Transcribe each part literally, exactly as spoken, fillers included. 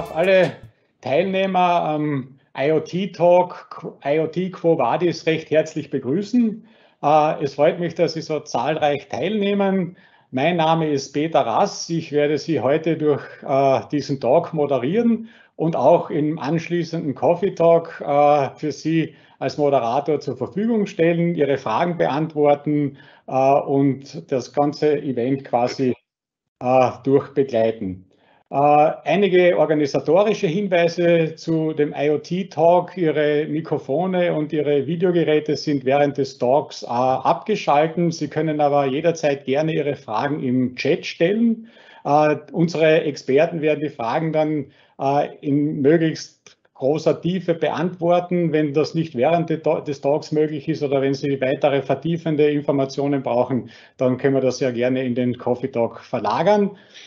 darf alle Teilnehmer am IoT-Talk IoT Quo Vadis recht herzlich begrüßen. Es freut mich, dass Sie so zahlreich teilnehmen. Mein Name ist Peter Rass. Ich werde Sie heute durch diesen Talk moderieren und auch im anschließenden Coffee Talk für Sie als Moderator zur Verfügung stellen, Ihre Fragen beantworten und das ganze Event quasi durchbegleiten. Einige organisatorische Hinweise zu dem IoT-Talk. Ihre Mikrofone und Ihre Videogeräte sind während des Talks abgeschalten. Sie können aber jederzeit gerne Ihre Fragen im Chat stellen. Unsere Experten werden die Fragen dann in möglichst großer Tiefe beantworten, wenn das nicht während des Talks möglich ist oder wenn Sie weitere vertiefende Informationen brauchen, dann können wir das ja gerne in den Coffee Talk verlagern.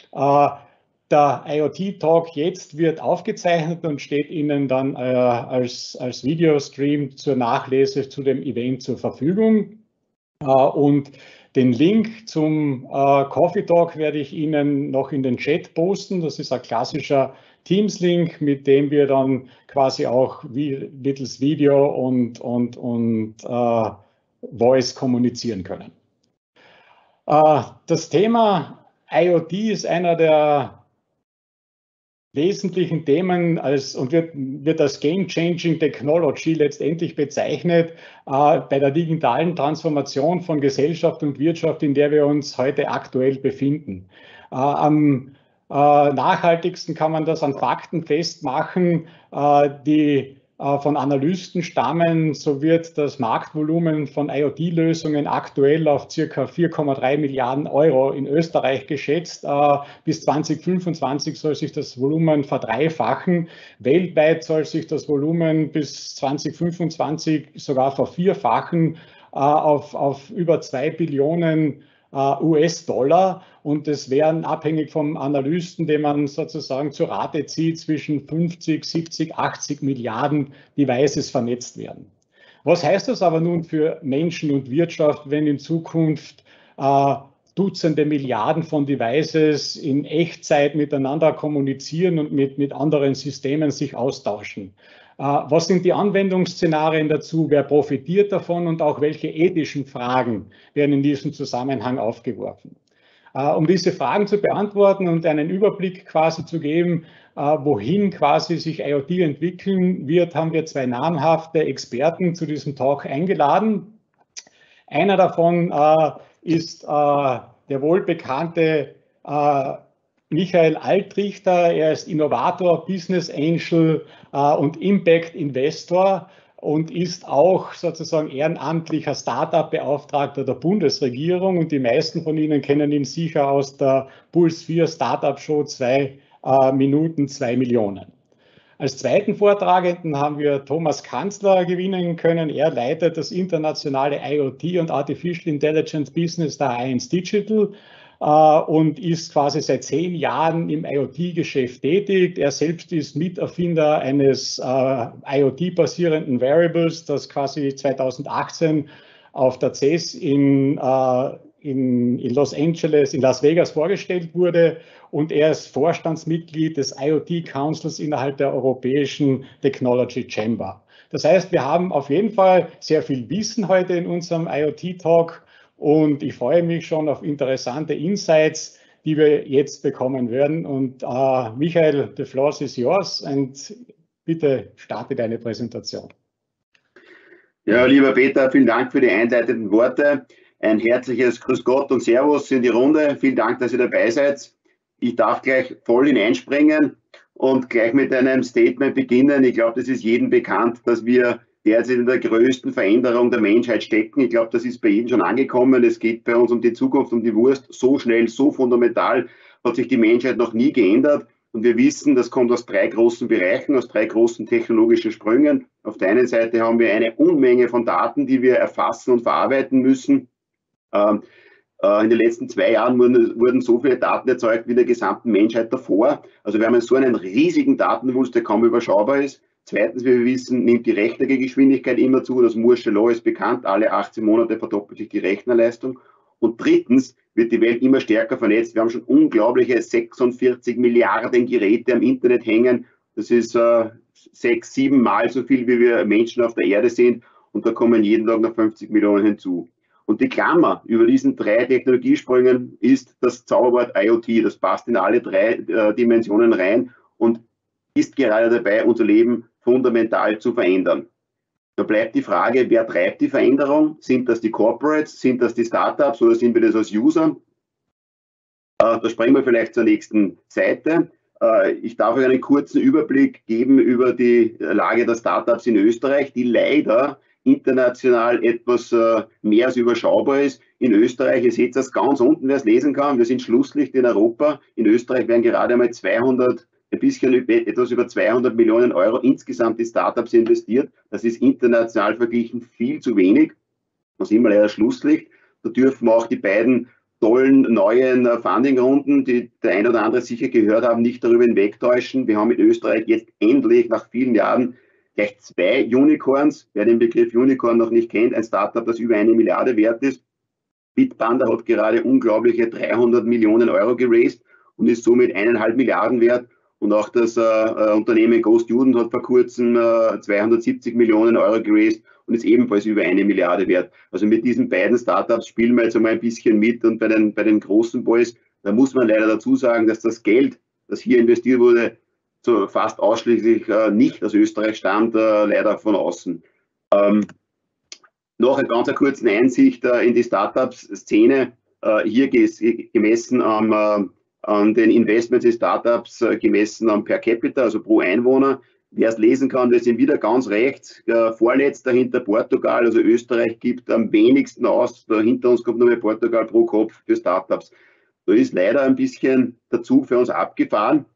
Der IoT-Talk jetzt wird aufgezeichnet und steht Ihnen dann äh, als, als Videostream zur Nachlese zu dem Event zur Verfügung. Äh, und den Link zum äh, Coffee Talk werde ich Ihnen noch in den Chat posten. Das ist ein klassischer Teams-Link, mit dem wir dann quasi auch wie, mittels Video und, und, und äh, Voice kommunizieren können. Äh, das Thema IoT ist einer der wesentlichen Themen als, und wird, wird als Game-Changing Technology letztendlich bezeichnet äh, bei der digitalen Transformation von Gesellschaft und Wirtschaft, in der wir uns heute aktuell befinden. Äh, am äh, nachhaltigsten kann man das an Fakten festmachen, äh, die äh, von Analysten stammen. So wird das Marktvolumen von IoT-Lösungen aktuell auf circa vier Komma drei Milliarden Euro in Österreich geschätzt. Äh, bis zweitausendfünfundzwanzig soll sich das Volumen verdreifachen. Weltweit soll sich das Volumen bis zweitausendfünfundzwanzig sogar vervierfachen äh, auf, auf über zwei Billionen U S-Dollar, und es wären abhängig vom Analysten, den man sozusagen zur Rate zieht, zwischen fünfzig, siebzig, achtzig Milliarden Devices vernetzt werden. Was heißt das aber nun für Menschen und Wirtschaft, wenn in Zukunft äh, Dutzende Milliarden von Devices in Echtzeit miteinander kommunizieren und mit, mit anderen Systemen sich austauschen? Was sind die Anwendungsszenarien dazu? Wer profitiert davon und auch welche ethischen Fragen werden in diesem Zusammenhang aufgeworfen? Um diese Fragen zu beantworten und einen Überblick quasi zu geben, wohin quasi sich IoT entwickeln wird, haben wir zwei namhafte Experten zu diesem Talk eingeladen. Einer davon ist der wohlbekannte Michael Altrichter. Er ist Innovator, Business Angel äh, und Impact Investor und ist auch sozusagen ehrenamtlicher Startup-Beauftragter der Bundesregierung. Und die meisten von Ihnen kennen ihn sicher aus der Puls vier Startup Show zwei äh, Minuten, zwei Millionen. Als zweiten Vortragenden haben wir Thomas Kanzler gewinnen können. Er leitet das internationale IoT und Artificial Intelligence Business der Allianz Digital und ist quasi seit zehn Jahren im IoT-Geschäft tätig. Er selbst ist Miterfinder eines äh, IoT-basierenden Variables, das quasi zweitausendachtzehn auf der C E S in, äh, in, in Los Angeles, in Las Vegas vorgestellt wurde. Und er ist Vorstandsmitglied des IoT Councils innerhalb der Europäischen Technology Chamber. Das heißt, wir haben auf jeden Fall sehr viel Wissen heute in unserem IoT-Talk. Und ich freue mich schon auf interessante Insights, die wir jetzt bekommen werden. Und uh, Michael, the floor is yours. Und bitte starte deine Präsentation. Ja, lieber Peter, vielen Dank für die einleitenden Worte. Ein herzliches Grüß Gott und Servus in die Runde. Vielen Dank, dass ihr dabei seid. Ich darf gleich voll hineinspringen und gleich mit einem Statement beginnen. Ich glaube, das ist jedem bekannt, dass wir derzeit in der größten Veränderung der Menschheit stecken. Ich glaube, das ist bei jedem schon angekommen. Es geht bei uns um die Zukunft, um die Wurst. So schnell, so fundamental hat sich die Menschheit noch nie geändert. Und wir wissen, das kommt aus drei großen Bereichen, aus drei großen technologischen Sprüngen. Auf der einen Seite haben wir eine Unmenge von Daten, die wir erfassen und verarbeiten müssen. Ähm, äh, in den letzten zwei Jahren wurden, wurden so viele Daten erzeugt wie in der gesamten Menschheit davor. Also wir haben so einen riesigen Datenwust, der kaum überschaubar ist. Zweitens, wie wir wissen, nimmt die Rechnergeschwindigkeit immer zu. Das Moore'sche Law ist bekannt. Alle achtzehn Monate verdoppelt sich die Rechnerleistung. Und drittens wird die Welt immer stärker vernetzt. Wir haben schon unglaubliche sechsundvierzig Milliarden Geräte am Internet hängen. Das ist äh, sechs, sieben Mal so viel, wie wir Menschen auf der Erde sind. Und da kommen jeden Tag noch fünfzig Millionen hinzu. Und die Klammer über diesen drei Technologiesprüngen ist das Zauberwort IoT. Das passt in alle drei äh, Dimensionen rein und ist gerade dabei, unser Leben fundamental zu verändern. Da bleibt die Frage, wer treibt die Veränderung? Sind das die Corporates? Sind das die Startups oder sind wir das als User? Äh, da springen wir vielleicht zur nächsten Seite. Äh, ich darf euch einen kurzen Überblick geben über die Lage der Startups in Österreich, die leider international etwas äh, mehr als überschaubar ist. In Österreich, ihr seht das ganz unten, wer es lesen kann, wir sind Schlusslicht in Europa. In Österreich werden gerade einmal zweihundert, ein bisschen etwas über zweihundert Millionen Euro insgesamt in Startups investiert. Das ist international verglichen viel zu wenig. Da sind wir leider Schlusslicht. Da dürfen auch die beiden tollen neuen Fundingrunden, die der ein oder andere sicher gehört haben, nicht darüber hinwegtäuschen. Wir haben in Österreich jetzt endlich nach vielen Jahren gleich zwei Unicorns. Wer den Begriff Unicorn noch nicht kennt, ein Startup, das über eine Milliarde wert ist. Bitpanda hat gerade unglaubliche dreihundert Millionen Euro geraced und ist somit eineinhalb Milliarden wert. Und auch das äh, Unternehmen GoStudent hat vor kurzem äh, zweihundertsiebzig Millionen Euro geraced und ist ebenfalls über eine Milliarde wert. Also mit diesen beiden Startups spielen wir jetzt einmal ein bisschen mit. Und bei den, bei den großen Boys, da muss man leider dazu sagen, dass das Geld, das hier investiert wurde, so fast ausschließlich äh, nicht aus Österreich stammt, äh, leider von außen. Ähm, noch eine ganz kurze Einsicht äh, in die Startup-Szene, äh, hier gemessen am, äh, an den Investments in Startups, äh, gemessen am Per Capita, also pro Einwohner. Wer es lesen kann, wir sind wieder ganz rechts, äh, vorletzter hinter Portugal, also Österreich gibt am wenigsten aus, hinter uns kommt nur Portugal pro Kopf für Startups. Da ist leider ein bisschen der Zug für uns abgefahren.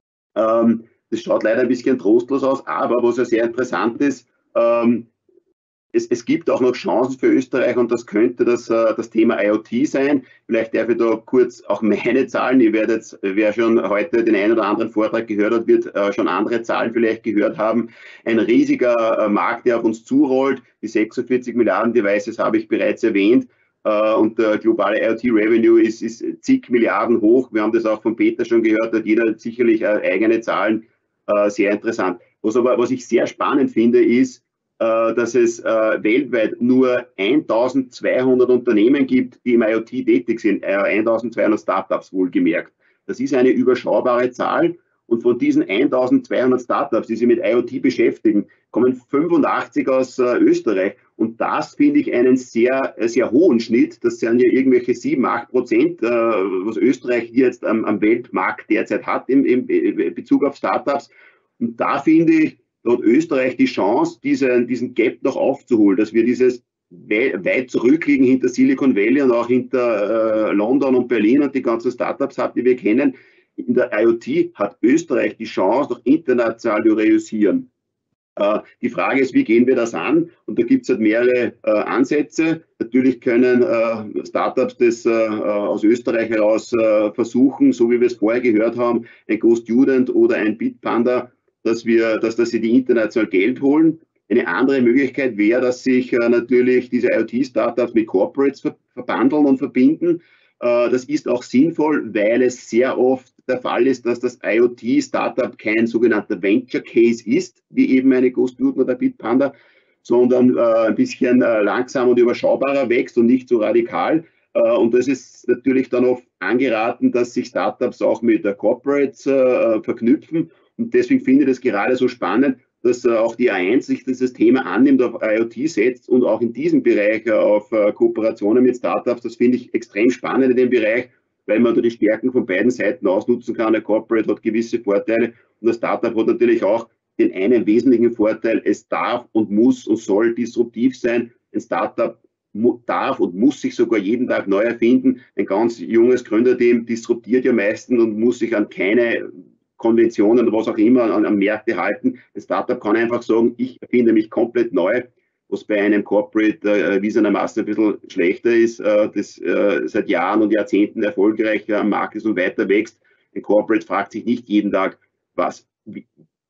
Ähm, das schaut leider ein bisschen trostlos aus, aber was ja sehr interessant ist, ähm, es, es gibt auch noch Chancen für Österreich und das könnte das, äh, das Thema IoT sein. Vielleicht darf ich da kurz auch meine Zahlen, ihr werdet, wer schon heute den einen oder anderen Vortrag gehört hat, wird äh, schon andere Zahlen vielleicht gehört haben. Ein riesiger äh, Markt, der auf uns zurollt, die sechsundvierzig Milliarden Devices habe ich bereits erwähnt. Und der globale IoT-Revenue ist, ist zig Milliarden hoch. Wir haben das auch von Peter schon gehört, da hat jeder sicherlich eigene Zahlen, äh, sehr interessant. Was aber, was ich sehr spannend finde, ist, äh, dass es äh, weltweit nur eintausendzweihundert Unternehmen gibt, die im IoT tätig sind, äh, eintausendzweihundert Startups wohlgemerkt. Das ist eine überschaubare Zahl. Und von diesen eintausendzweihundert Startups, die sich mit IoT beschäftigen, kommen fünfundachtzig aus äh, Österreich. Und das finde ich einen sehr, sehr hohen Schnitt. Das sind ja irgendwelche sieben, acht Prozent, äh, was Österreich hier jetzt am, am Weltmarkt derzeit hat im, im Bezug auf Startups. Und da finde ich, da hat Österreich die Chance, diesen, diesen Gap noch aufzuholen, dass wir dieses weit zurückliegen hinter Silicon Valley und auch hinter äh, London und Berlin und die ganzen Startups haben, die wir kennen. In der IoT hat Österreich die Chance, noch international zu reüssieren. Äh, die Frage ist, wie gehen wir das an? Und da gibt es halt mehrere äh, Ansätze. Natürlich können äh, Startups das äh, aus Österreich heraus äh, versuchen, so wie wir es vorher gehört haben, ein GoStudent oder ein Bitpanda, dass wir, dass, dass sie die international Geld holen. Eine andere Möglichkeit wäre, dass sich äh, natürlich diese IoT-Startups mit Corporates ver verbandeln und verbinden. Äh, das ist auch sinnvoll, weil es sehr oft der Fall ist, dass das IoT-Startup kein sogenannter Venture Case ist, wie eben eine GoStudent oder Bitpanda, sondern äh, ein bisschen äh, langsam und überschaubarer wächst und nicht so radikal. Äh, und das ist natürlich dann oft angeraten, dass sich Startups auch mit der Corporates äh, verknüpfen. Und deswegen finde ich das gerade so spannend, dass äh, auch die A eins sich dieses Thema annimmt, auf IoT setzt und auch in diesem Bereich äh, auf äh, Kooperationen mit Startups. Das finde ich extrem spannend in dem Bereich, weil man da die Stärken von beiden Seiten ausnutzen kann. Der Corporate hat gewisse Vorteile und das Startup hat natürlich auch den einen wesentlichen Vorteil, es darf und muss und soll disruptiv sein. Ein Startup darf und muss sich sogar jeden Tag neu erfinden. Ein ganz junges Gründerteam disruptiert ja meistens und muss sich an keine Konventionen oder was auch immer an, an Märkte halten. Ein Startup kann einfach sagen, ich erfinde mich komplett neu, was bei einem Corporate äh, erwiesenermaßen ein bisschen schlechter ist, äh, das äh, seit Jahren und Jahrzehnten erfolgreich äh, am Markt ist und weiter wächst. Ein Corporate fragt sich nicht jeden Tag, was, wie,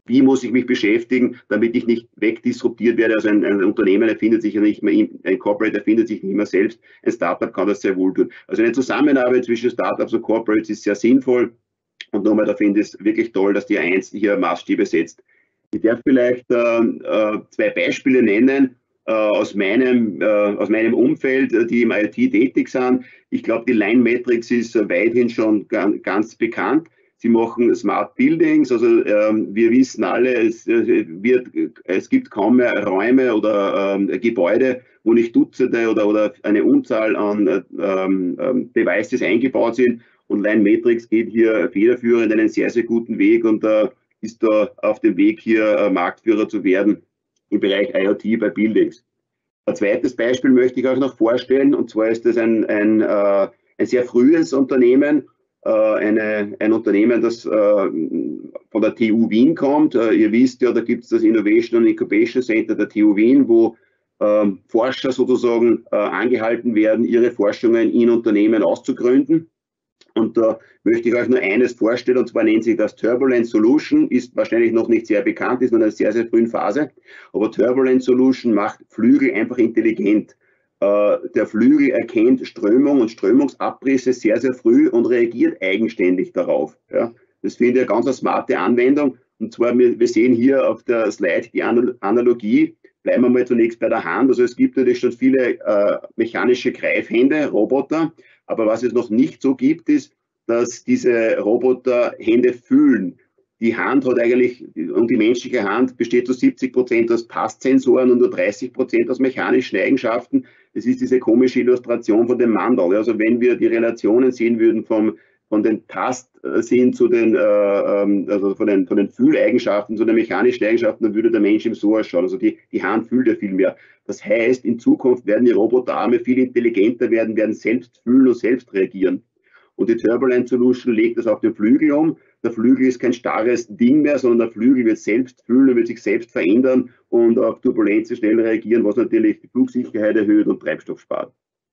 Wie muss ich mich beschäftigen, damit ich nicht wegdisruptiert werde? Also ein, ein Unternehmen erfindet sich ja nicht mehr, ein Corporate erfindet sich nicht mehr selbst. Ein Startup kann das sehr wohl tun. Also eine Zusammenarbeit zwischen Startups und Corporates ist sehr sinnvoll. Und nochmal, da finde ich es wirklich toll, dass die A eins hier Maßstäbe setzt. Ich darf vielleicht äh, äh, zwei Beispiele nennen äh, aus, meinem, äh, aus meinem Umfeld, die im I O T tätig sind. Ich glaube, die Line Metrics ist weithin schon ganz, ganz bekannt. Sie machen Smart Buildings, also ähm, wir wissen alle, es, äh, wird, es gibt kaum mehr Räume oder ähm, Gebäude, wo nicht Dutzende oder, oder eine Unzahl an ähm, ähm, Devices eingebaut sind. Und Line Metrics geht hier federführend einen sehr, sehr guten Weg und äh, ist da auf dem Weg, hier äh, Marktführer zu werden im Bereich I O T bei Buildings. Ein zweites Beispiel möchte ich euch noch vorstellen, und zwar ist das ein, ein, äh, ein sehr frühes Unternehmen, Eine, ein Unternehmen, das äh, von der T U Wien kommt. Äh, ihr wisst ja, da gibt es das Innovation and Incubation Center der T U Wien, wo äh, Forscher sozusagen äh, angehalten werden, ihre Forschungen in Unternehmen auszugründen. Und da möchte ich euch nur eines vorstellen, und zwar nennt sich das Turbulent Solution, ist wahrscheinlich noch nicht sehr bekannt, ist noch in einer sehr, sehr frühen Phase, aber Turbulent Solution macht Flügel einfach intelligent. Der Flügel erkennt Strömung und Strömungsabrisse sehr, sehr früh und reagiert eigenständig darauf. Ja, das finde ich eine ganz eine smarte Anwendung. Und zwar, wir, wir sehen hier auf der Slide die Analogie. Bleiben wir mal zunächst bei der Hand. Also es gibt natürlich schon viele äh, mechanische Greifhände, Roboter. Aber was es noch nicht so gibt, ist, dass diese Roboter Hände fühlen. Die Hand hat eigentlich, und die menschliche Hand besteht zu siebzig Prozent aus Tastsensoren und nur dreißig Prozent aus mechanischen Eigenschaften. Das ist diese komische Illustration von dem Mandel. Also wenn wir die Relationen sehen würden vom, von den Tastsinn zu den, äh, also von den, von den Fühleigenschaften zu den mechanischen Eigenschaften, dann würde der Mensch ihm so ausschauen. Also die, die Hand fühlt ja viel mehr. Das heißt, in Zukunft werden die Roboterarme viel intelligenter werden, werden selbst fühlen und selbst reagieren. Und die Turbulent Solution legt das auf den Flügel um. Der Flügel ist kein starres Ding mehr, sondern der Flügel wird selbst fühlen und wird sich selbst verändern und auf Turbulenzen schnell reagieren, was natürlich die Flugsicherheit erhöht und Treibstoff spart.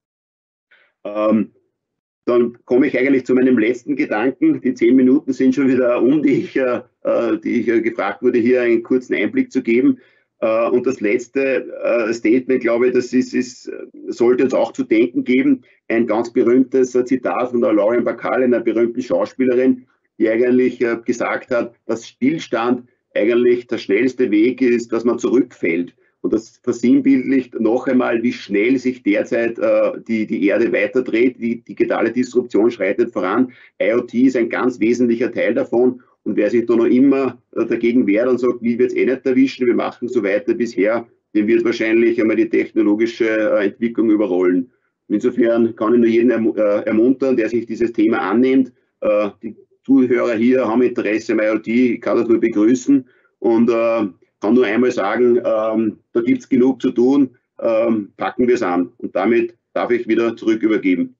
Ähm, dann komme ich eigentlich zu meinem letzten Gedanken. Die zehn Minuten sind schon wieder um, die ich, äh, die ich äh, gefragt wurde, hier einen kurzen Einblick zu geben. Uh, und das letzte uh, Statement, glaube ich, das ist, ist, sollte uns auch zu denken geben. Ein ganz berühmtes uh, Zitat von der Lauren Bacall, einer berühmten Schauspielerin, die eigentlich uh, gesagt hat, dass Stillstand eigentlich der schnellste Weg ist, dass man zurückfällt. Und das versinnbildlicht noch einmal, wie schnell sich derzeit uh, die, die Erde weiterdreht. Die digitale Disruption schreitet voran. I O T ist ein ganz wesentlicher Teil davon. Und wer sich da noch immer dagegen wehrt und sagt, wie wird es eh nicht erwischen, wir machen so weiter bisher, dem wird wahrscheinlich einmal die technologische Entwicklung überrollen. Insofern kann ich nur jeden ermuntern, der sich dieses Thema annimmt. Die Zuhörer hier haben Interesse am I O T, ich kann das nur begrüßen und kann nur einmal sagen, da gibt es genug zu tun, packen wir es an. Und damit darf ich wieder zurück übergeben.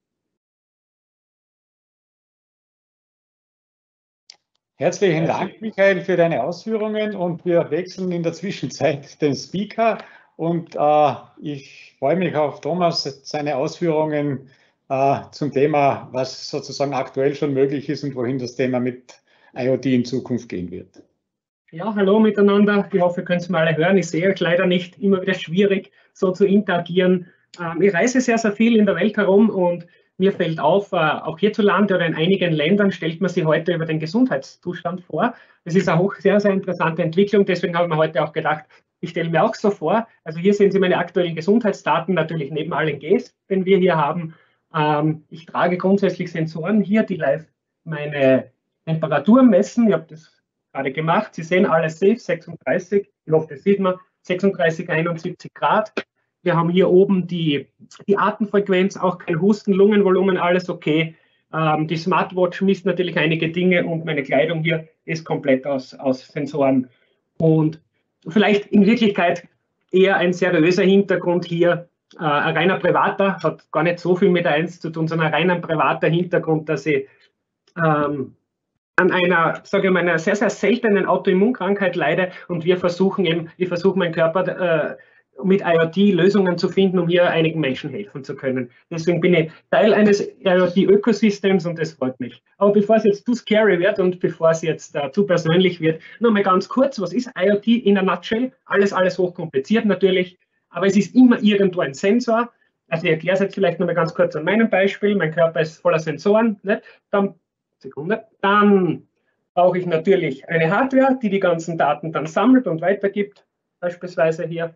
Herzlichen Dank, Michael, für deine Ausführungen und wir wechseln in der Zwischenzeit den Speaker und äh, ich freue mich auf Thomas, seine Ausführungen äh, zum Thema, was sozusagen aktuell schon möglich ist und wohin das Thema mit I O T in Zukunft gehen wird. Ja, hallo miteinander. Ich hoffe, ihr könnt es mal alle hören. Ich sehe euch leider nicht, immer wieder schwierig, so zu interagieren. Ähm, ich reise sehr, sehr viel in der Welt herum und mir fällt auf, auch hierzulande oder in einigen Ländern stellt man sich heute über den Gesundheitszustand vor. Das ist eine hoch, sehr, sehr interessante Entwicklung. Deswegen habe ich mir heute auch gedacht, ich stelle mir auch so vor. Also hier sehen Sie meine aktuellen Gesundheitsdaten, natürlich neben allen Gs, den wir hier haben. Ich trage grundsätzlich Sensoren hier, die live meine Temperatur messen. Ich habe das gerade gemacht. Sie sehen alles safe, sechsunddreißig. Ich hoffe, das sieht man. sechsunddreißig, einundsiebzig Grad. Wir haben hier oben die, die Atemfrequenz, auch kein Husten, Lungenvolumen, alles okay. Ähm, die Smartwatch misst natürlich einige Dinge und meine Kleidung hier ist komplett aus, aus Sensoren. Und vielleicht in Wirklichkeit eher ein seriöser Hintergrund hier, äh, ein reiner privater, hat gar nicht so viel mit der eins zu tun, sondern ein reiner privater Hintergrund, dass ich ähm, an einer, sage ich mal, einer sehr, sehr seltenen Autoimmunkrankheit leide und wir versuchen eben, ich versuche meinen Körper äh, mit IoT Lösungen zu finden, um hier einigen Menschen helfen zu können. Deswegen bin ich Teil eines IoT-Ökosystems und das freut mich. Aber bevor es jetzt zu scary wird und bevor es jetzt uh, zu persönlich wird, nochmal ganz kurz, was ist IoT in a nutshell? Alles, alles hochkompliziert natürlich, aber es ist immer irgendwo ein Sensor. Also ich erkläre es jetzt vielleicht nochmal ganz kurz an meinem Beispiel. Mein Körper ist voller Sensoren. Nicht? Dann, Sekunde, dann brauche ich natürlich eine Hardware, die die ganzen Daten dann sammelt und weitergibt, beispielsweise hier.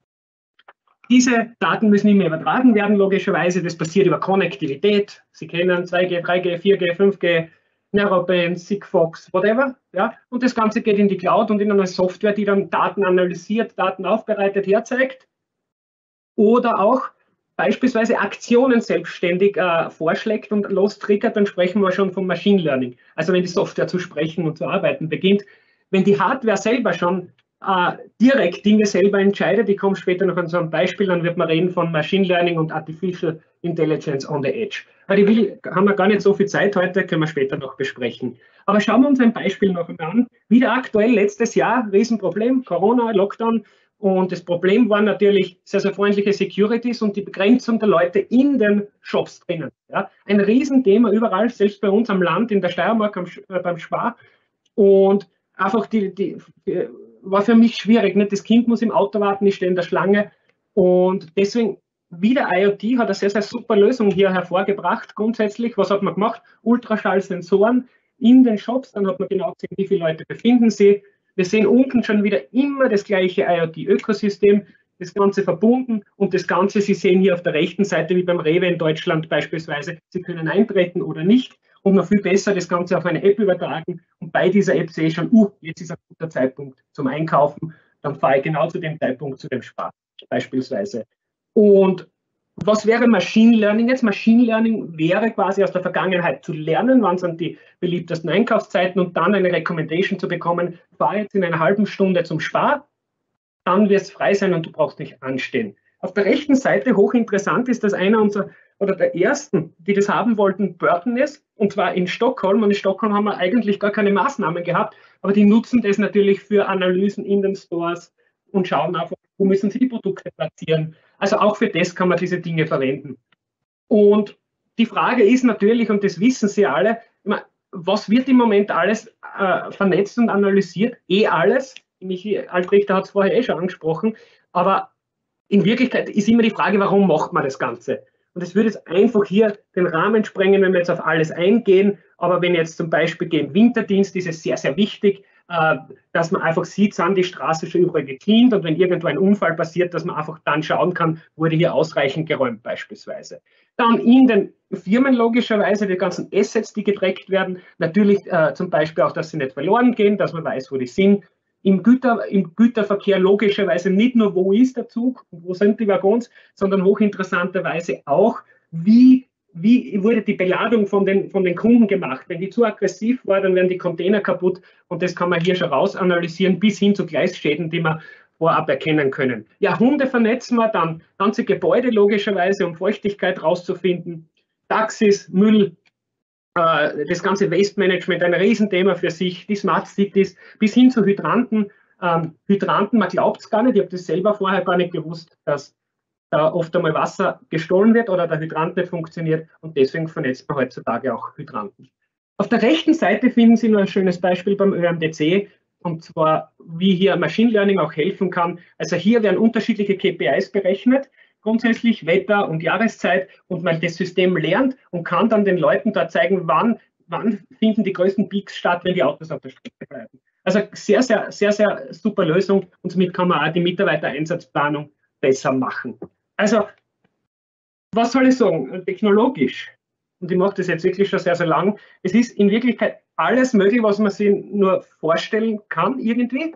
Diese Daten müssen immer übertragen werden, logischerweise. Das passiert über Konnektivität. Sie kennen zwei G, drei G, vier G, fünf G, Narrowband, Sigfox, whatever. Ja? Und das Ganze geht in die Cloud und in eine Software, die dann Daten analysiert, Daten aufbereitet, herzeigt. Oder auch beispielsweise Aktionen selbstständig äh, vorschlägt und lostriggert, dann sprechen wir schon vom Machine Learning. Also wenn die Software zu sprechen und zu arbeiten beginnt. Wenn die Hardware selber schon Uh, direkt Dinge selber entscheidet. Ich komme später noch an so ein Beispiel, dann wird man reden von Machine Learning und Artificial Intelligence on the Edge. Weil ich will, haben wir gar nicht so viel Zeit heute, können wir später noch besprechen. Aber schauen wir uns ein Beispiel noch einmal an. Wieder aktuell, letztes Jahr, Riesenproblem, Corona, Lockdown. Und das Problem war natürlich sehr, sehr freundliche Securities und die Begrenzung der Leute in den Shops drinnen. Ja. Ein Riesenthema überall, selbst bei uns am Land, in der Steiermark, am, äh, beim Spar. Und einfach die, die, die war für mich schwierig. Nicht? Das Kind muss im Auto warten, ich stehe in der Schlange. Und deswegen, wieder IoT hat eine sehr, sehr super Lösung hier hervorgebracht. Grundsätzlich, was hat man gemacht? Ultraschallsensoren in den Shops. Dann hat man genau gesehen, wie viele Leute befinden sich. Wir sehen unten schon wieder immer das gleiche IoT-Ökosystem, das Ganze verbunden. Und das Ganze, Sie sehen hier auf der rechten Seite, wie beim Rewe in Deutschland beispielsweise, Sie können eintreten oder nicht. Und noch viel besser das Ganze auf eine App übertragen. Und bei dieser App sehe ich schon, uh, jetzt ist ein guter Zeitpunkt zum Einkaufen. Dann fahre ich genau zu dem Zeitpunkt zu dem Spar beispielsweise. Und was wäre Machine Learning jetzt? Machine Learning wäre quasi aus der Vergangenheit zu lernen, wann sind die beliebtesten Einkaufszeiten und dann eine Recommendation zu bekommen, fahre jetzt in einer halben Stunde zum Spar, dann wird es frei sein und du brauchst nicht anstehen. Auf der rechten Seite, hochinteressant ist, dass einer unserer oder der ersten, die das haben wollten, Burton ist, und zwar in Stockholm. Und in Stockholm haben wir eigentlich gar keine Maßnahmen gehabt, aber die nutzen das natürlich für Analysen in den Stores und schauen einfach, wo müssen sie die Produkte platzieren. Also auch für das kann man diese Dinge verwenden. Und die Frage ist natürlich, und das wissen Sie alle, was wird im Moment alles äh, vernetzt und analysiert? Eh alles. Michi Altrichter hat es vorher eh schon angesprochen, aber in Wirklichkeit ist immer die Frage, warum macht man das Ganze? Und es würde jetzt einfach hier den Rahmen sprengen, wenn wir jetzt auf alles eingehen. Aber wenn jetzt zum Beispiel gegen Winterdienst, ist es sehr, sehr wichtig, äh, dass man einfach sieht, sind die Straßen schon überall gecleant und wenn irgendwo ein Unfall passiert, dass man einfach dann schauen kann, wurde hier ausreichend geräumt beispielsweise. Dann in den Firmen logischerweise die ganzen Assets, die getrackt werden. Natürlich äh, zum Beispiel auch, dass sie nicht verloren gehen, dass man weiß, wo die sind. Im, Güter, Im Güterverkehr logischerweise nicht nur, wo ist der Zug, wo sind die Waggons, sondern hochinteressanterweise auch, wie, wie wurde die Beladung von den, von den Kunden gemacht. Wenn die zu aggressiv war, dann werden die Container kaputt und das kann man hier schon raus analysieren, bis hin zu Gleisschäden, die man vorab erkennen können. Ja, Hunde vernetzen wir, dann ganze Gebäude logischerweise, um Feuchtigkeit rauszufinden, Taxis, Müll, das ganze Waste Management, ein Riesenthema für sich, die Smart Cities, bis hin zu Hydranten. Ähm, Hydranten, man glaubt es gar nicht, ich habe das selber vorher gar nicht gewusst, dass da oft einmal Wasser gestohlen wird oder der Hydrant nicht funktioniert und deswegen vernetzt man heutzutage auch Hydranten. Auf der rechten Seite finden Sie nur ein schönes Beispiel beim Ö M D C und zwar, wie hier Machine Learning auch helfen kann. Also hier werden unterschiedliche K P Is berechnet, grundsätzlich Wetter und Jahreszeit und man das System lernt und kann dann den Leuten da zeigen, wann, wann finden die größten Peaks statt, wenn die Autos auf der Strecke bleiben. Also sehr, sehr, sehr, sehr super Lösung und somit kann man auch die Mitarbeitereinsatzplanung besser machen. Also, was soll ich sagen? Technologisch, und ich mache das jetzt wirklich schon sehr, sehr lang, es ist in Wirklichkeit alles möglich, was man sich nur vorstellen kann irgendwie.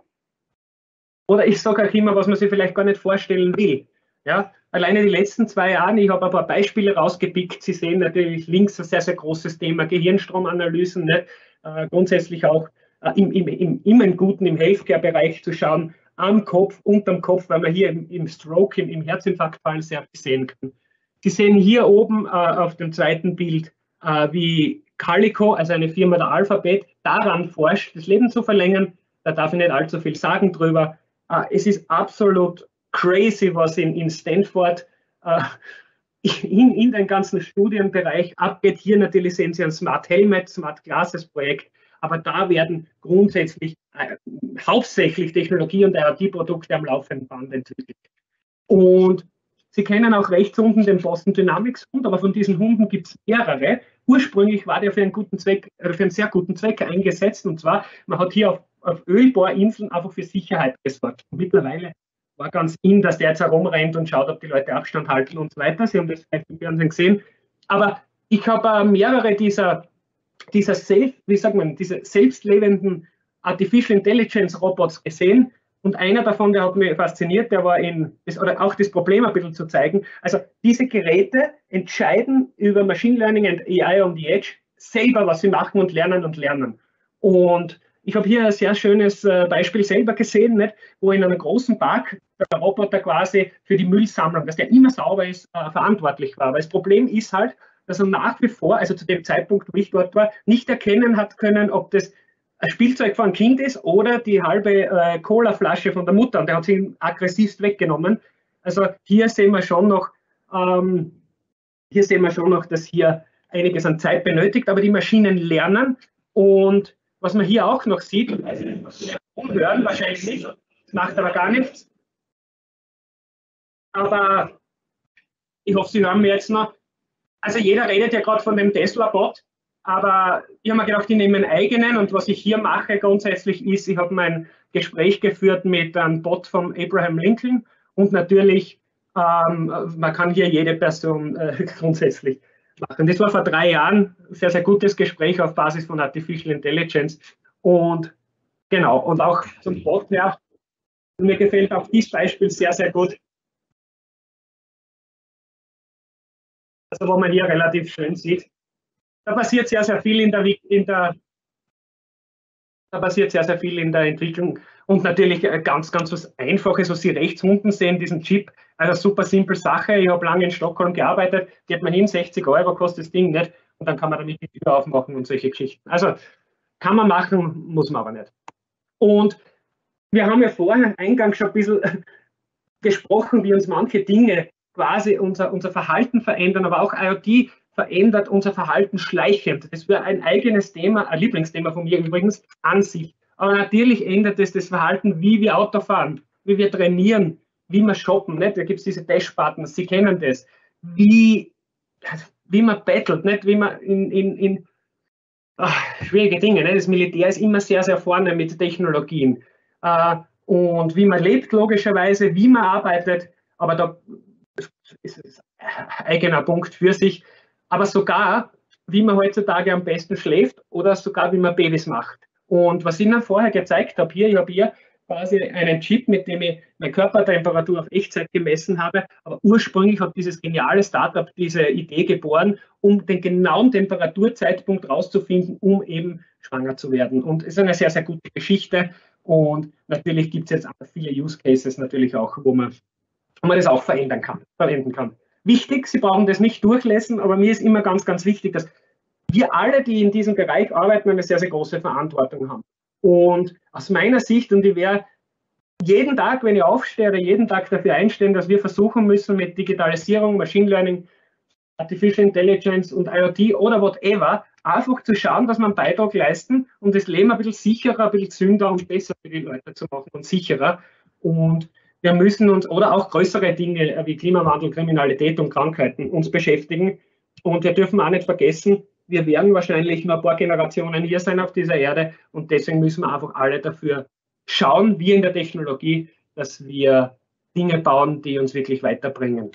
Oder ich sage auch immer, was man sich vielleicht gar nicht vorstellen will. Ja, alleine die letzten zwei Jahre, ich habe ein paar Beispiele rausgepickt. Sie sehen natürlich links ein sehr, sehr großes Thema, Gehirnstromanalysen, ne? äh, grundsätzlich auch äh, im, im, im, immer im Guten, im Healthcare-Bereich zu schauen, am Kopf, unterm Kopf, weil man hier im, im Stroke, im, im Herzinfarktfall sehr viel sehen kann. Sie sehen hier oben äh, auf dem zweiten Bild, äh, wie Calico, also eine Firma der Alphabet, daran forscht, das Leben zu verlängern. Da darf ich nicht allzu viel sagen drüber. Äh, es ist absolut crazy, was in, in Stanford äh, in, in den ganzen Studienbereich abgeht. Hier natürlich sehen Sie ein Smart Helmet, Smart Glasses Projekt, aber da werden grundsätzlich äh, hauptsächlich Technologie- und I O T-Produkte am laufenden Band entwickelt. Und Sie kennen auch rechts unten den Boston Dynamics Hund, aber von diesen Hunden gibt es mehrere. Ursprünglich war der für einen guten Zweck, äh, für einen sehr guten Zweck eingesetzt, und zwar, man hat hier auf, auf Ölbohrinseln einfach für Sicherheit gesorgt. Und mittlerweile war ganz in, dass der jetzt herumrennt und schaut, ob die Leute Abstand halten und so weiter. Sie haben das vielleicht im Fernsehen gesehen. Aber ich habe äh, mehrere dieser, dieser, Self, wie sagt man, diese selbstlebenden Artificial Intelligence Robots gesehen. Und einer davon, der hat mich fasziniert, der war in, das, oder auch das Problem ein bisschen zu zeigen. Also diese Geräte entscheiden über Machine Learning and A I on the Edge selber, was sie machen und lernen und lernen. Und ich habe hier ein sehr schönes Beispiel selber gesehen, nicht, wo in einem großen Park der Roboter quasi für die Müllsammlung, dass der immer sauber ist, äh, verantwortlich war. Aber das Problem ist halt, dass er nach wie vor, also zu dem Zeitpunkt, wo ich dort war, nicht erkennen hat können, ob das ein Spielzeug von einem Kind ist oder die halbe äh, Colaflasche von der Mutter. Und der hat sie ihn aggressivst weggenommen. Also hier sehen wir schon noch, ähm, hier sehen wir schon noch, dass hier einiges an Zeit benötigt, aber die Maschinen lernen. Und was man hier auch noch sieht, also umhören wahrscheinlich nicht, das macht aber gar nichts. Aber ich hoffe, Sie hören mir jetzt noch. Also jeder redet ja gerade von dem Tesla-Bot. Aber ich habe mir gedacht, ich nehme einen eigenen, und was ich hier mache grundsätzlich ist, ich habe mein Gespräch geführt mit einem Bot von Abraham Lincoln, und natürlich, ähm, man kann hier jede Person äh, grundsätzlich machen. Das war vor drei Jahren ein sehr, sehr gutes Gespräch auf Basis von Artificial Intelligence, und genau, und auch zum Bot, ja, mir gefällt auch dieses Beispiel sehr, sehr gut. Also wo man hier relativ schön sieht. Da passiert sehr, sehr viel in der, in der, da passiert sehr, sehr viel in der Entwicklung, und natürlich ganz, ganz was Einfaches, was Sie rechts unten sehen, diesen Chip, also super simple Sache. Ich habe lange in Stockholm gearbeitet, geht man hin, sechzig Euro kostet das Ding nicht, und dann kann man damit die Tür aufmachen und solche Geschichten. Also kann man machen, muss man aber nicht. Und wir haben ja vorher eingangs schon ein bisschen gesprochen, wie uns manche Dinge quasi unser, unser Verhalten verändern, aber auch I O T verändert unser Verhalten schleichend. Das wäre ein eigenes Thema, ein Lieblingsthema von mir übrigens, an sich. Aber natürlich ändert es das Verhalten, wie wir Auto fahren, wie wir trainieren, wie wir shoppen. Nicht? Da gibt es diese Dash-Buttons, Sie kennen das. Wie, wie man battelt, nicht? Wie man in, in, in ach, schwierige Dinge. Nicht? Das Militär ist immer sehr, sehr vorne mit Technologien. Äh, und wie man lebt, logischerweise, wie man arbeitet, aber da ist es ein eigener Punkt für sich. Aber sogar, wie man heutzutage am besten schläft, oder sogar, wie man Babys macht. Und was ich Ihnen vorher gezeigt habe, hier, ich habe hier quasi einen Chip, mit dem ich meine Körpertemperatur auf Echtzeit gemessen habe. Aber ursprünglich hat dieses geniale Startup diese Idee geboren, um den genauen Temperaturzeitpunkt rauszufinden, um eben schwanger zu werden. Und es ist eine sehr, sehr gute Geschichte. Und natürlich gibt es jetzt auch viele Use Cases natürlich auch, wo man, wo man das auch verändern kann, verwenden kann. Wichtig, Sie brauchen das nicht durchlesen, aber mir ist immer ganz, ganz wichtig, dass wir alle, die in diesem Bereich arbeiten, eine sehr, sehr große Verantwortung haben. Und aus meiner Sicht, und ich werde jeden Tag, wenn ich aufstehe, oder jeden Tag dafür einstehen, dass wir versuchen müssen, mit Digitalisierung, Machine Learning, Artificial Intelligence und I O T oder whatever, einfach zu schauen, dass wir einen Beitrag leisten, um das Leben ein bisschen sicherer, ein bisschen gesünder und besser für die Leute zu machen und sicherer. Und wir müssen uns, oder auch größere Dinge wie Klimawandel, Kriminalität und Krankheiten uns beschäftigen. Und wir dürfen auch nicht vergessen, wir werden wahrscheinlich noch ein paar Generationen hier sein auf dieser Erde, und deswegen müssen wir einfach alle dafür schauen, wir in der Technologie, dass wir Dinge bauen, die uns wirklich weiterbringen.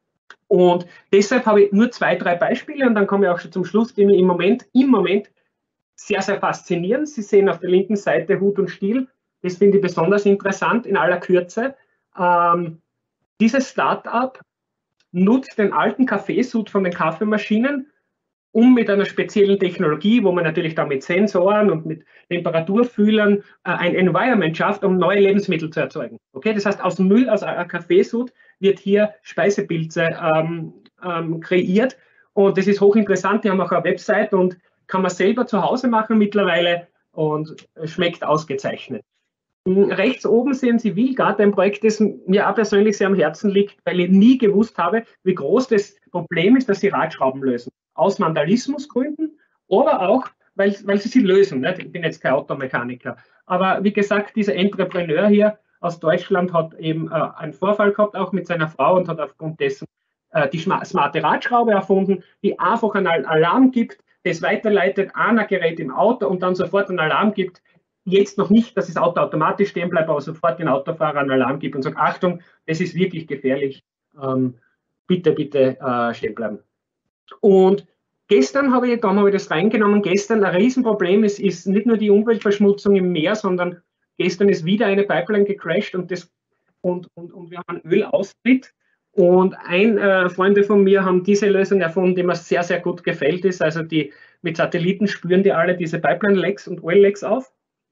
Und deshalb habe ich nur zwei, drei Beispiele, und dann komme ich auch schon zum Schluss, die mich im Moment, im Moment sehr, sehr faszinieren. Sie sehen auf der linken Seite Hut und Stiel. Das finde ich besonders interessant in aller Kürze. Ähm, dieses Startup nutzt den alten Kaffeesud von den Kaffeemaschinen, um mit einer speziellen Technologie, wo man natürlich dann mit Sensoren und mit Temperaturfühlern äh, ein Environment schafft, um neue Lebensmittel zu erzeugen. Okay, das heißt, aus Müll, aus einem Kaffeesud wird hier Speisepilze ähm, ähm, kreiert, und das ist hochinteressant. Die haben auch eine Website und kann man selber zu Hause machen mittlerweile, und schmeckt ausgezeichnet. Rechts oben sehen Sie Willgard, ein Projekt, das mir auch persönlich sehr am Herzen liegt, weil ich nie gewusst habe, wie groß das Problem ist, dass sie Radschrauben lösen. Aus Vandalismusgründen, aber auch, weil, weil sie sie lösen. Nicht? Ich bin jetzt kein Automechaniker. Aber wie gesagt, dieser Entrepreneur hier aus Deutschland hat eben äh, einen Vorfall gehabt, auch mit seiner Frau, und hat aufgrund dessen äh, die smarte Radschraube erfunden, die einfach einen Alarm gibt, das weiterleitet an ein Gerät im Auto und dann sofort einen Alarm gibt. Jetzt noch nicht, dass das Auto automatisch stehen bleibt, aber sofort den Autofahrer einen Alarm gibt und sagt, Achtung, das ist wirklich gefährlich, ähm, bitte, bitte äh, stehen bleiben. Und gestern habe ich, dann habe ich das reingenommen, gestern ein Riesenproblem ist, ist nicht nur die Umweltverschmutzung im Meer, sondern gestern ist wieder eine Pipeline gecrashed und, das, und, und, und wir haben einen Ölaustritt. Und ein äh, Freunde von mir haben diese Lösung erfunden, die mir sehr, sehr gut gefällt ist. Also die mit Satelliten spüren die alle diese Pipeline-Lecks und Oil-Lecks auf.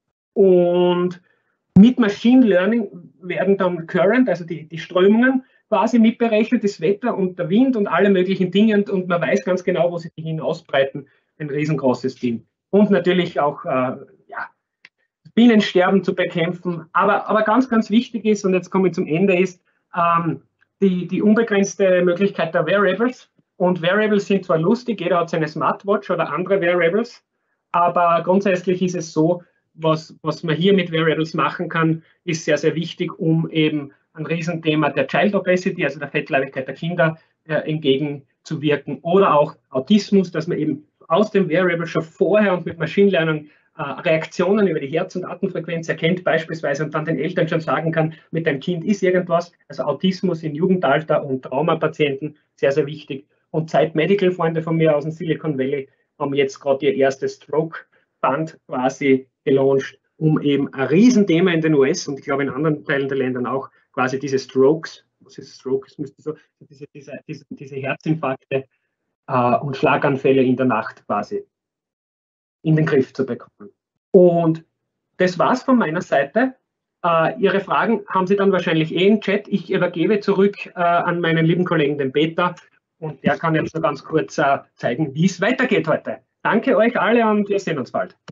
Und mit Machine Learning werden dann Current, also die, die Strömungen, quasi mitberechnet, das Wetter und der Wind und alle möglichen Dinge. Und, und man weiß ganz genau, wo sie sich hin ausbreiten. Ein riesengroßes Team. Und natürlich auch äh, ja, Bienensterben zu bekämpfen. Aber, aber ganz, ganz wichtig ist, und jetzt komme ich zum Ende, ist ähm, die, die unbegrenzte Möglichkeit der Wearables. Und Wearables sind zwar lustig, jeder hat seine Smartwatch oder andere Wearables, aber grundsätzlich ist es so, was, was man hier mit Wearables machen kann, ist sehr, sehr wichtig, um eben ein Riesenthema der Child Obesity, also der Fettleibigkeit der Kinder, äh, entgegenzuwirken. Oder auch Autismus, dass man eben aus dem Wearable schon vorher und mit Machine Learning äh, Reaktionen über die Herz- und Atemfrequenz erkennt beispielsweise und dann den Eltern schon sagen kann, mit deinem Kind ist irgendwas. Also Autismus im Jugendalter und Traumapatienten, sehr, sehr wichtig. Und Zeit Medical, Freunde von mir aus dem Silicon Valley, haben jetzt gerade ihr erstes Stroke-Fund quasi gelauncht, um eben ein Riesenthema in den U S und ich glaube in anderen Teilen der Länder auch, quasi diese Strokes, was ist Strokes, müsste so, diese, diese, diese, diese Herzinfarkte äh, und Schlaganfälle in der Nacht quasi in den Griff zu bekommen. Und das war's von meiner Seite. Äh, Ihre Fragen haben Sie dann wahrscheinlich eh im Chat. Ich übergebe zurück äh, an meinen lieben Kollegen, den Peter, und der kann jetzt nur ganz kurz äh, zeigen, wie es weitergeht heute. Danke euch alle und wir sehen uns bald.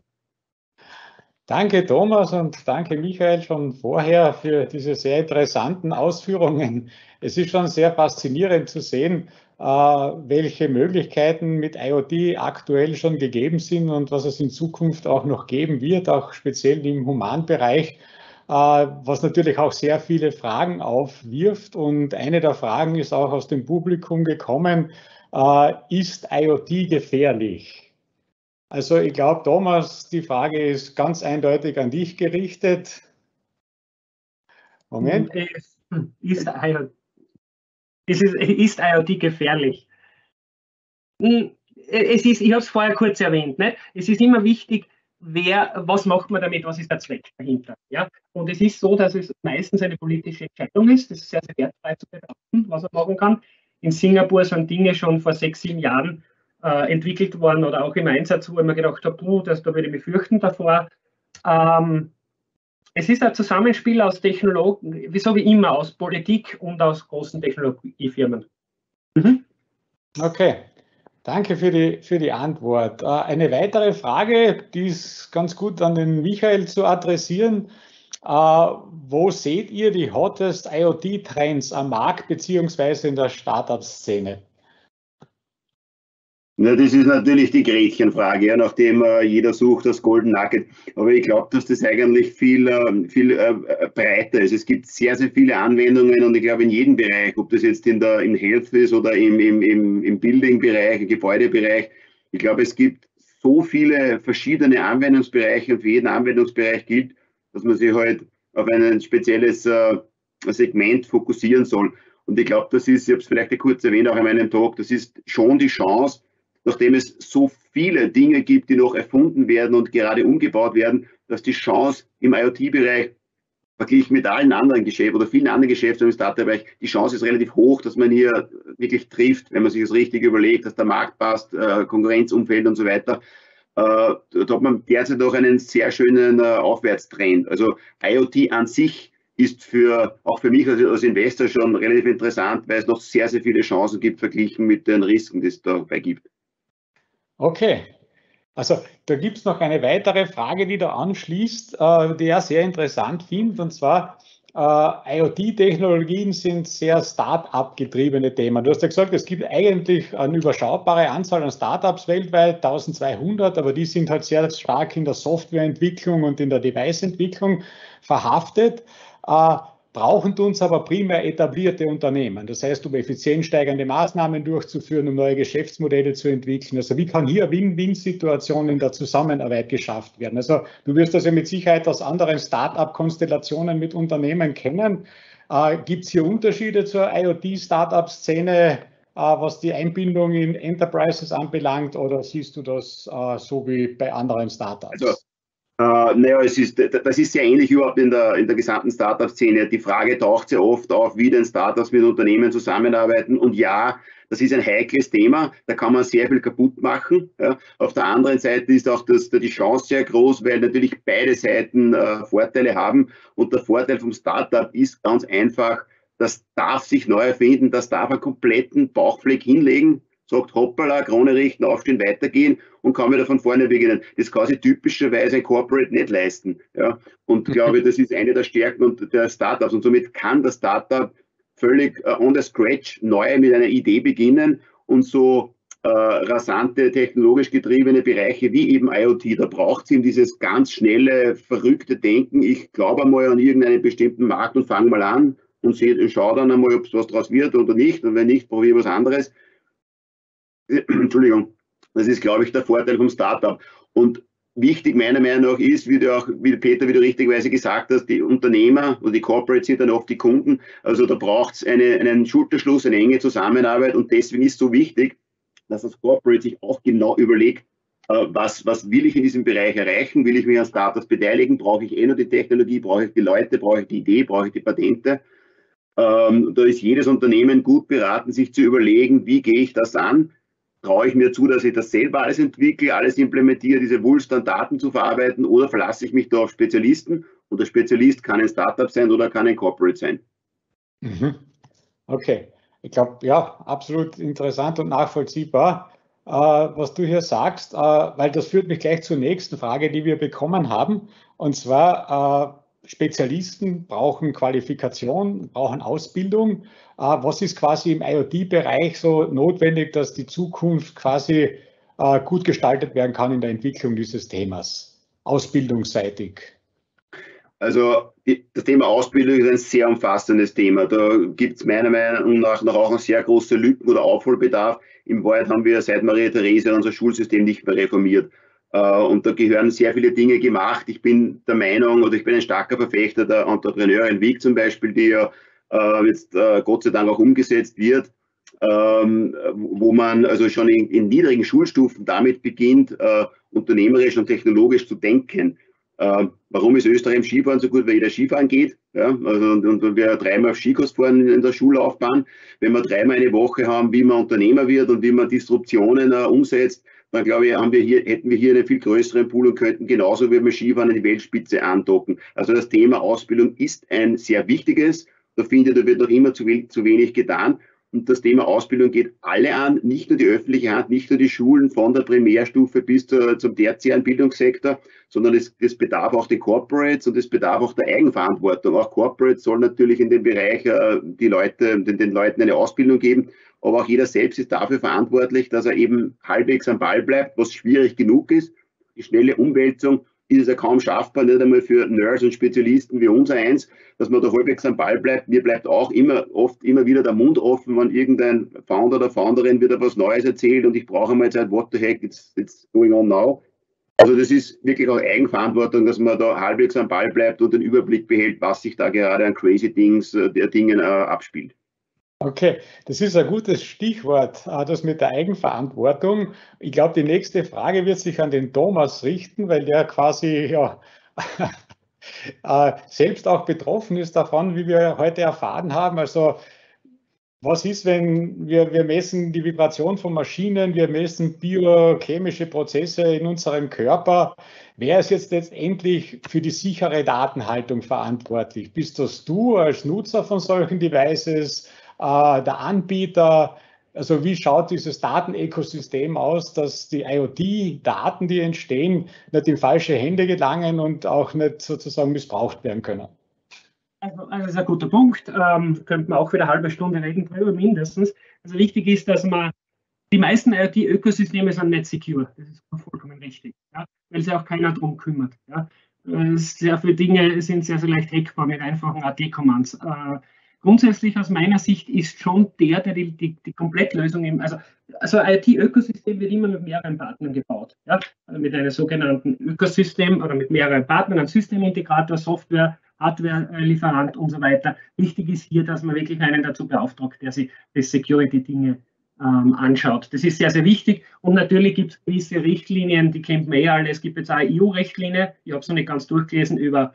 Danke Thomas und danke Michael schon vorher für diese sehr interessanten Ausführungen. Es ist schon sehr faszinierend zu sehen, welche Möglichkeiten mit IoT aktuell schon gegeben sind und was es in Zukunft auch noch geben wird, auch speziell im Humanbereich, was natürlich auch sehr viele Fragen aufwirft. Und eine der Fragen ist auch aus dem Publikum gekommen, ist IoT gefährlich? Also ich glaube, Thomas, die Frage ist ganz eindeutig an dich gerichtet. Moment. Ist, ist, ist, ist IoT gefährlich? Es ist, ich habe es vorher kurz erwähnt, nicht? Es ist immer wichtig, wer, was macht man damit, was ist der Zweck dahinter. Ja? Und es ist so, dass es meistens eine politische Entscheidung ist, das ist sehr, sehr wertfrei zu betrachten, was er machen kann. In Singapur sind Dinge schon vor sechs, sieben Jahren Äh, entwickelt worden oder auch im Einsatz, wo ich mir gedacht habe, puh, das, da würde ich mich fürchten davor. Ähm, es ist ein Zusammenspiel aus Technologien, so wie immer, aus Politik und aus großen Technologiefirmen. Mhm. Okay, danke für die, für die Antwort. Äh, eine weitere Frage, die ist ganz gut an den Michael zu adressieren. Äh, wo seht ihr die hottest IoT-Trends am Markt beziehungsweise in der Startup-Szene? Na, das ist natürlich die Gretchenfrage, ja, nachdem äh, jeder sucht das Golden Nugget. Aber ich glaube, dass das eigentlich viel, äh, viel äh, breiter ist. Es gibt sehr, sehr viele Anwendungen und ich glaube in jedem Bereich, ob das jetzt in der, im Health ist oder im, im, im, im Building-Bereich, im Gebäudebereich. Ich glaube, es gibt so viele verschiedene Anwendungsbereiche und für jeden Anwendungsbereich gilt, dass man sich halt auf ein spezielles äh, Segment fokussieren soll. Und ich glaube, das ist, ich habe es vielleicht kurz erwähnt, auch in meinem Talk, das ist schon die Chance, nachdem es so viele Dinge gibt, die noch erfunden werden und gerade umgebaut werden, dass die Chance im IoT-Bereich verglichen mit allen anderen Geschäften oder vielen anderen Geschäften im Startup-Bereich, die Chance ist relativ hoch, dass man hier wirklich trifft, wenn man sich das richtig überlegt, dass der Markt passt, äh, Konkurrenzumfeld und so weiter. Äh, da hat man derzeit auch einen sehr schönen äh, Aufwärtstrend. Also IoT an sich ist für, auch für mich als, als Investor schon relativ interessant, weil es noch sehr, sehr viele Chancen gibt, verglichen mit den Risiken, die es dabei gibt. Okay, Also da gibt es noch eine weitere Frage, die da anschließt, äh, die ich sehr interessant finde, und zwar äh, IoT-Technologien sind sehr Start-up-getriebene Themen. Du hast ja gesagt, es gibt eigentlich eine überschaubare Anzahl an Startups weltweit, eintausendzweihundert, aber die sind halt sehr stark in der Softwareentwicklung und in der Device-Entwicklung verhaftet. Äh, brauchen uns aber primär etablierte Unternehmen. Das heißt, um effizienzsteigernde Maßnahmen durchzuführen, um neue Geschäftsmodelle zu entwickeln. Also wie kann hier Win-Win-Situationen in der Zusammenarbeit geschafft werden? Also du wirst das ja mit Sicherheit aus anderen Start-up-Konstellationen mit Unternehmen kennen. Äh, Gibt es hier Unterschiede zur IoT-Startup-Szene, äh, was die Einbindung in Enterprises anbelangt, oder siehst du das äh, so wie bei anderen Startups? Also Uh, naja, es ist, das ist sehr ähnlich überhaupt in der, in der gesamten Startup-Szene. Die Frage taucht sehr oft auf, wie denn Startups mit Unternehmen zusammenarbeiten. Und ja, das ist ein heikles Thema, da kann man sehr viel kaputt machen. Ja. Auf der anderen Seite ist auch das, die Chance sehr groß, weil natürlich beide Seiten uh, Vorteile haben. Und der Vorteil vom Startup ist ganz einfach, das darf sich neu erfinden, das darf einen kompletten Bauchfleck hinlegen, sagt hoppala, Krone richten, aufstehen, weitergehen und kann wieder von vorne beginnen. Das kann sich typischerweise ein Corporate nicht leisten. Ja? Und ich glaube, das ist eine der Stärken der Startups. Und somit kann das Startup völlig uh, on the scratch neu mit einer Idee beginnen und so uh, rasante, technologisch getriebene Bereiche wie eben IoT, da braucht es eben dieses ganz schnelle, verrückte Denken. Ich glaube einmal an irgendeinen bestimmten Markt und fange mal an und schaue dann einmal, ob es was draus wird oder nicht. Und wenn nicht, probiere ich was anderes. Entschuldigung, das ist, glaube ich, der Vorteil vom Startup. Und wichtig meiner Meinung nach ist, wie du auch, wie Peter, wie du richtigerweise gesagt hast, die Unternehmer und die Corporates sind dann oft die Kunden. Also da braucht es eine, einen Schulterschluss, eine enge Zusammenarbeit, und deswegen ist es so wichtig, dass das Corporate sich auch genau überlegt, was, was will ich in diesem Bereich erreichen? Will ich mich an Startups beteiligen? Brauche ich eh nur die Technologie? Brauche ich die Leute? Brauche ich die Idee? Brauche ich die Patente? Ähm, da ist jedes Unternehmen gut beraten, sich zu überlegen, wie gehe ich das an? Traue ich mir zu, dass ich das selber alles entwickle, alles implementiere, diese Wulst an Daten zu verarbeiten, oder verlasse ich mich da auf Spezialisten? Und der Spezialist kann ein Startup sein oder kann ein Corporate sein. Mhm. Okay, ich glaube, ja, absolut interessant und nachvollziehbar, äh, was du hier sagst, äh, weil das führt mich gleich zur nächsten Frage, die wir bekommen haben. Und zwar, äh, Spezialisten brauchen Qualifikation, brauchen Ausbildung. Was ist quasi im IoT-Bereich so notwendig, dass die Zukunft quasi gut gestaltet werden kann in der Entwicklung dieses Themas, ausbildungsseitig? Also das Thema Ausbildung ist ein sehr umfassendes Thema. Da gibt es meiner Meinung nach noch auch eine sehr große Lücken oder Aufholbedarf. Im Wahrheit haben wir seit Maria Theresia unser Schulsystem nicht mehr reformiert. Und da gehören sehr viele Dinge gemacht. Ich bin der Meinung, oder ich bin ein starker Verfechter der Entrepreneurin Week zum Beispiel, die ja äh, jetzt äh, Gott sei Dank auch umgesetzt wird, ähm, wo man also schon in, in niedrigen Schulstufen damit beginnt, äh, unternehmerisch und technologisch zu denken. Äh, warum ist Österreich im Skifahren so gut? Weil jeder Skifahren geht. Ja? Also, und, und wir dreimal auf Skikurs fahren in der Schullaufbahn. Wenn wir dreimal eine Woche haben, wie man Unternehmer wird und wie man Disruptionen äh, umsetzt, dann glaube ich, haben wir hier, hätten wir hier einen viel größeren Pool und könnten genauso wie beim Skifahren an die Weltspitze andocken. Also das Thema Ausbildung ist ein sehr wichtiges. Da finde ich, da wird noch immer zu wenig, zu wenig getan. Und das Thema Ausbildung geht alle an, nicht nur die öffentliche Hand, nicht nur die Schulen von der Primärstufe bis zur, zum tertiären Bildungssektor, sondern es, es bedarf auch den Corporates und es bedarf auch der Eigenverantwortung. Auch Corporates sollen natürlich in dem Bereich äh, die Leute, den, den Leuten eine Ausbildung geben, aber auch jeder selbst ist dafür verantwortlich, dass er eben halbwegs am Ball bleibt, was schwierig genug ist. Die schnelle Umwälzung ist es ja kaum schaffbar, nicht einmal für Nerds und Spezialisten wie unser eins, dass man da halbwegs am Ball bleibt. Mir bleibt auch immer oft immer wieder der Mund offen, wenn irgendein Founder oder Founderin wieder was Neues erzählt und ich brauche mal Zeit, what the heck, it's, it's going on now. Also das ist wirklich auch Eigenverantwortung, dass man da halbwegs am Ball bleibt und den Überblick behält, was sich da gerade an crazy Dings, der Dingen äh, abspielt. Okay, das ist ein gutes Stichwort, das mit der Eigenverantwortung. Ich glaube, die nächste Frage wird sich an den Thomas richten, weil der quasi ja, selbst auch betroffen ist davon, wie wir heute erfahren haben. Also was ist, wenn wir, wir messen die Vibration von Maschinen, wir messen biochemische Prozesse in unserem Körper. Wer ist jetzt letztendlich für die sichere Datenhaltung verantwortlich? Bist das du als Nutzer von solchen Devices? Der Anbieter, Also wie schaut dieses Datenökosystem aus, dass die IoT-Daten, die entstehen, nicht in falsche Hände gelangen und auch nicht sozusagen missbraucht werden können? Also, also das ist ein guter Punkt. Ähm, könnte man auch wieder eine halbe Stunde reden drüber, mindestens. Also wichtig ist, dass man, die meisten IoT-Ökosysteme sind nicht secure. Das ist vollkommen richtig, ja, weil sich auch keiner darum kümmert. Ja. Sehr viele Dinge sind sehr, sehr leicht hackbar mit einfachen A T-Commands. Äh, grundsätzlich aus meiner Sicht ist schon der, der die, die, die Komplettlösung im, also, also IoT-Ökosystem wird immer mit mehreren Partnern gebaut. Ja. Also mit einem sogenannten Ökosystem oder mit mehreren Partnern, einem Systemintegrator, Software, Hardware-Lieferant und so weiter. Wichtig ist hier, dass man wirklich einen dazu beauftragt, der sich die Security-Dinge ähm, anschaut. Das ist sehr, sehr wichtig. Und natürlich gibt es gewisse Richtlinien, die kennt man eh alle. Es gibt jetzt auch eine E U-Richtlinie, ich habe es noch nicht ganz durchgelesen, über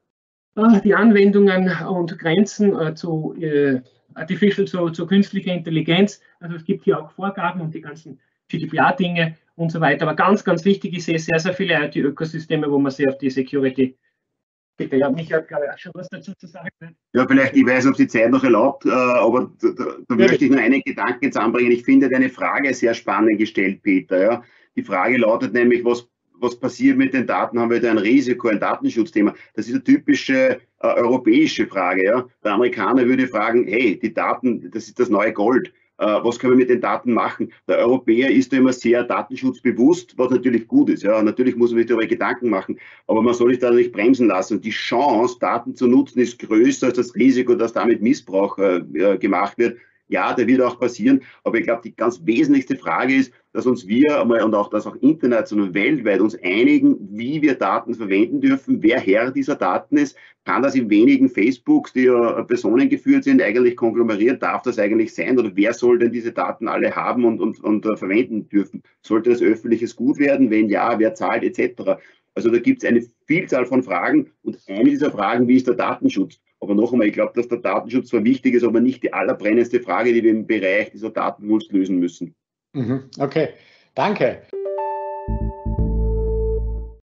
äh, die Anwendungen und Grenzen äh, zu äh, Artificial, zu, zu künstlicher Intelligenz. Also es gibt hier auch Vorgaben und die ganzen G D P R-Dinge und so weiter. Aber ganz, ganz wichtig, ich sehe sehr, sehr viele IoT-Ökosysteme, wo man sehr auf die Security. Bitte, ja, Michael, glaube ich, auch schon was dazu zu sagen. Ja, vielleicht, ich weiß nicht, ob die Zeit noch erlaubt, aber da, da, da möchte ich nur einen Gedanken jetzt anbringen. Ich finde deine Frage sehr spannend gestellt, Peter. Ja. Die Frage lautet nämlich, was, was passiert mit den Daten? Haben wir da ein Risiko, ein Datenschutzthema? Das ist eine typische äh, europäische Frage. Ja. Der Amerikaner würde fragen, hey, die Daten, das ist das neue Gold. Was können wir mit den Daten machen? Der Europäer ist da immer sehr datenschutzbewusst, was natürlich gut ist. Ja, natürlich muss man sich darüber Gedanken machen, aber man soll sich da nicht bremsen lassen. Die Chance, Daten zu nutzen, ist größer als das Risiko, dass damit Missbrauch äh, gemacht wird. Ja, der wird auch passieren, aber ich glaube, die ganz wesentlichste Frage ist, dass uns wir und auch das auch international und weltweit uns einigen, wie wir Daten verwenden dürfen, wer Herr dieser Daten ist. Kann das in wenigen Facebooks, die ja personengeführt sind, eigentlich konglomeriert? Darf das eigentlich sein? Oder wer soll denn diese Daten alle haben und, und, und uh, verwenden dürfen? Sollte das öffentliches Gut werden? Wenn ja, wer zahlt et cetera? Also da gibt es eine Vielzahl von Fragen und eine dieser Fragen, wie ist der Datenschutz? Aber noch einmal, ich glaube, dass der Datenschutz zwar wichtig ist, aber nicht die allerbrennendste Frage, die wir im Bereich dieser Datenwulst lösen müssen. Okay, danke.